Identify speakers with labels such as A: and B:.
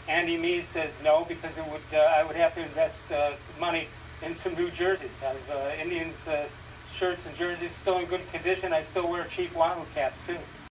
A: Andy Mee says no, because I would have to invest money in some new jerseys. I have Indians shirts and jerseys still in good condition. I still wear cheap Wahoo caps too.